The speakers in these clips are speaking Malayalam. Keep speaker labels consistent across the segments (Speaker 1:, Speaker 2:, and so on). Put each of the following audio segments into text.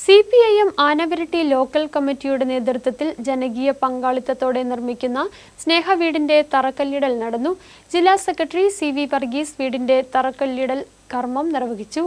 Speaker 1: CPIM ആനവരട്ടി ലോക്കൽ കമ്മിറ്റിയുടെ നേതൃത്വത്തിൽ ജനകീയ പങ്കാളിത്തത്തോടെ നിർമ്മിക്കുന്ന സ്നേഹവീടിന്റെ തറക്കല്ലിടൽ നടന്നു. ജില്ലാ സെക്രട്ടറി CV വർഗീസ് വീടിന്റെ തറക്കല്ലിടൽ കർമ്മം നിർവഹിച്ചു.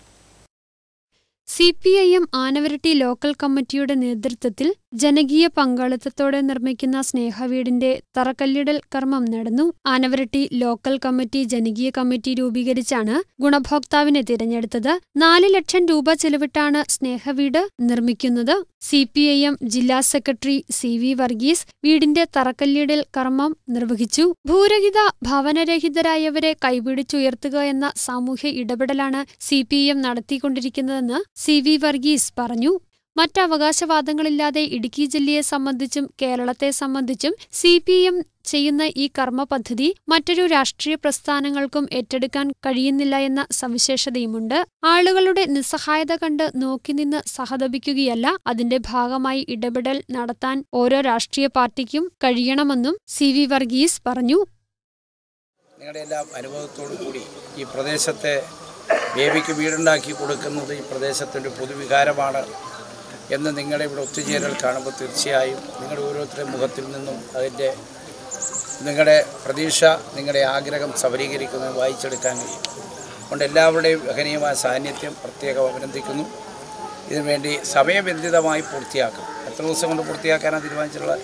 Speaker 1: CPIM ആനവരട്ടി ലോക്കൽ കമ്മിറ്റിയുടെ നേതൃത്വത്തിൽ ജനകീയ പങ്കാളിത്തത്തോടെ നിർമ്മിക്കുന്ന സ്നേഹവീടിന്റെ തറക്കല്ലിടൽ കർമ്മം നടന്നു. ആനവരട്ടി ലോക്കൽ കമ്മിറ്റി ജനകീയ കമ്മിറ്റി രൂപീകരിച്ചാണ് ഗുണഭോക്താവിനെ തിരഞ്ഞെടുത്തത്. 4 ലക്ഷം രൂപ ചെലവിട്ടാണ് സ്നേഹവീട് നിർമ്മിക്കുന്നത്. CPIM ജില്ലാ സെക്രട്ടറി CV വർഗീസ് വീടിന്റെ തറക്കല്ലിടൽ കർമ്മം നിർവഹിച്ചു. ഭൂരഹിത ഭവനരഹിതരായവരെ കൈപിടിച്ചുയർത്തുക എന്ന സാമൂഹ്യ ഇടപെടലാണ് CPIM നടത്തിക്കൊണ്ടിരിക്കുന്നതെന്ന് CV വർഗീസ് പറഞ്ഞു. മറ്റവകാശവാദങ്ങളില്ലാതെ ഇടുക്കി ജില്ലയെ സംബന്ധിച്ചും കേരളത്തെ സംബന്ധിച്ചും CPIM ചെയ്യുന്ന ഈ കർമ്മ പദ്ധതി മറ്റൊരു രാഷ്ട്രീയ പ്രസ്ഥാനങ്ങൾക്കും ഏറ്റെടുക്കാൻ കഴിയുന്നില്ല എന്ന സവിശേഷതയുമുണ്ട്. ആളുകളുടെ നിസ്സഹായത കണ്ട് നോക്കിനിന്ന് സഹതപിക്കുകയല്ല, അതിന്റെ ഭാഗമായി ഇടപെടൽ നടത്താൻ ഓരോ രാഷ്ട്രീയ പാർട്ടിക്കും കഴിയണമെന്നും CV വർഗീസ് പറഞ്ഞു.
Speaker 2: നിങ്ങളുടെ എല്ലാ അനുഭവത്തോടു കൂടി ഈ പ്രദേശത്തെ ബേബിക്ക് വീടുണ്ടാക്കി കൊടുക്കുന്നത് ഈ പ്രദേശത്തിൻ്റെ പൊതുവികാരമാണ് എന്ന് നിങ്ങളുടെ ഇവിടെ ഒത്തുചേരൽ കാണുമ്പോൾ തീർച്ചയായും നിങ്ങളുടെ ഓരോരുത്തരുടെ മുഖത്തിൽ നിന്നും അതിൻ്റെ നിങ്ങളുടെ പ്രതീക്ഷ, നിങ്ങളുടെ ആഗ്രഹം സബലീകരിക്കുന്നത് വായിച്ചെടുക്കാൻ കഴിയും. അതുകൊണ്ട് എല്ലാവരുടെയും ഗഹനീയമായ സാന്നിധ്യം പ്രത്യേകം അഭിനന്ദിക്കുന്നു. ഇതിനുവേണ്ടി സമയബന്ധിതമായി പൂർത്തിയാക്കും. എത്ര ദിവസം കൊണ്ട് പൂർത്തിയാക്കാനാണ് തീരുമാനിച്ചിട്ടുള്ളത്?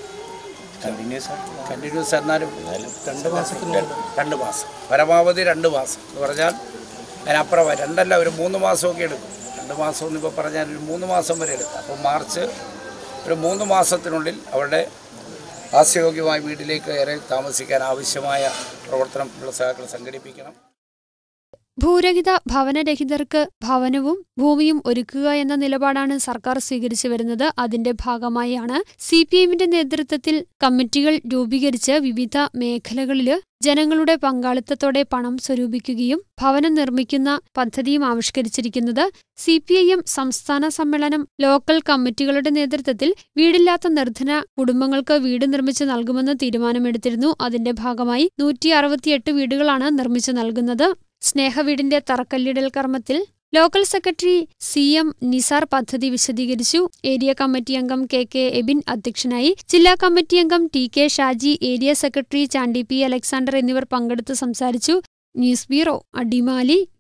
Speaker 2: കണ്ടിന്യൂസ് എന്നാലും 2 മാസം, പരമാവധി 2 മാസം എന്ന് പറഞ്ഞാൽ അതിനപ്പുറം 2 അല്ല, ഒരു 3 മാസമൊക്കെ എടുക്കും. 2 മാസം എന്നിപ്പോൾ പറഞ്ഞാൽ ഒരു 3 മാസം വരെ എടുക്കും. അപ്പോൾ മാർച്ച് ഒരു 3 മാസത്തിനുള്ളിൽ അവരുടെ ആസ്യയോഗ്യമായ വീട്ടിലേക്ക് ഏറെ താമസിക്കാൻ ആവശ്യമായ പ്രവർത്തനം സഹാക്കൾ സംഘടിപ്പിക്കണം.
Speaker 1: ഭൂരഹിത ഭവനരഹിതർക്ക് ഭവനവും ഭൂമിയും ഒരുക്കുക എന്ന നിലപാടാണ് സർക്കാർ സ്വീകരിച്ചു വരുന്നത്. അതിന്റെ ഭാഗമായാണ് CPIMന്റെ നേതൃത്വത്തിൽ കമ്മിറ്റികൾ രൂപീകരിച്ച് വിവിധ മേഖലകളിൽ ജനങ്ങളുടെ പങ്കാളിത്തത്തോടെ പണം സ്വരൂപിക്കുകയും ഭവനം നിർമ്മിക്കുന്ന പദ്ധതിയും ആവിഷ്കരിച്ചിരിക്കുന്നത്. CPIM സംസ്ഥാന സമ്മേളനം ലോക്കൽ കമ്മിറ്റികളുടെ നേതൃത്വത്തിൽ വീടില്ലാത്ത നിർധന കുടുംബങ്ങൾക്ക് വീട് നിർമ്മിച്ചു നൽകുമെന്ന് തീരുമാനമെടുത്തിരുന്നു. അതിന്റെ ഭാഗമായി 168 വീടുകളാണ് നിർമ്മിച്ചു നൽകുന്നത്. സ്നേഹവീടിന്റെ തറക്കല്ലിടൽ കർമ്മത്തിൽ ലോക്കൽ സെക്രട്ടറി CM നിസാർ പദ്ധതി വിശദീകരിച്ചു. ഏരിയ കമ്മിറ്റി അംഗം KK എബിൻ അധ്യക്ഷനായി. ജില്ലാ കമ്മിറ്റി അംഗം TK Shaji, area secretary Chandy P Alexander എന്നിവർ പങ്കെടുത്ത് സംസാരിച്ചു. News bureau, Adimali.